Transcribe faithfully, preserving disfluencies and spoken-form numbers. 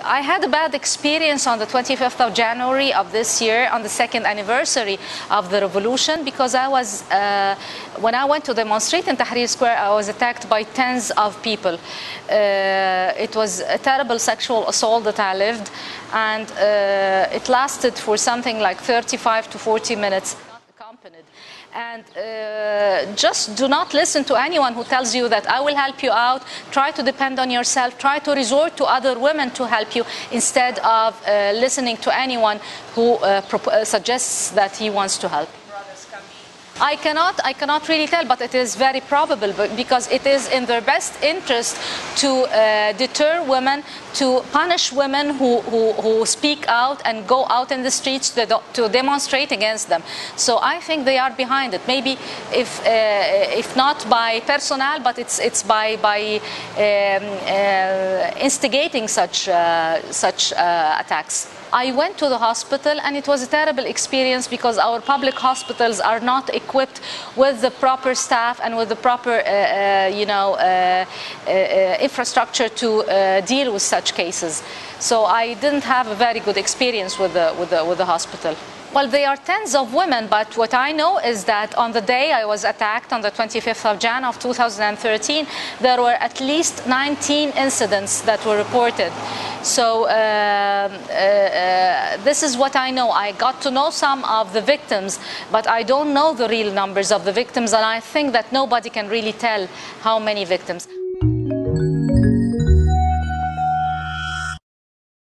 I had a bad experience on the twenty-fifth of January of this year, on the second anniversary of the revolution, because I was, uh, when I went to demonstrate in Tahrir Square, I was attacked by tens of people. Uh, it was a terrible sexual assault that I lived, and uh, it lasted for something like thirty-five to forty minutes. Accompanied. And uh, just do not listen to anyone who tells you that I will help you out. Try to depend on yourself. Try to resort to other women to help you instead of uh, listening to anyone who uh, uh, suggests that he wants to help. I cannot, I cannot really tell, but it is very probable because it is in their best interest to uh, deter women, to punish women who, who, who speak out and go out in the streets to, to demonstrate against them. So I think they are behind it. Maybe if, uh, if not by personnel, but it's, it's by, by um, uh, instigating such, uh, such uh, attacks. I went to the hospital and it was a terrible experience because our public hospitals are not equipped with the proper staff and with the proper uh, uh, you know, uh, uh, infrastructure to uh, deal with such cases. So I didn't have a very good experience with the, with the, with the hospital. Well, there are tens of women, but what I know is that on the day I was attacked, on the twenty-fifth of January of two thousand thirteen, there were at least nineteen incidents that were reported. So uh, uh, uh, this is what I know. I got to know some of the victims, but I don't know the real numbers of the victims, and I think that nobody can really tell how many victims.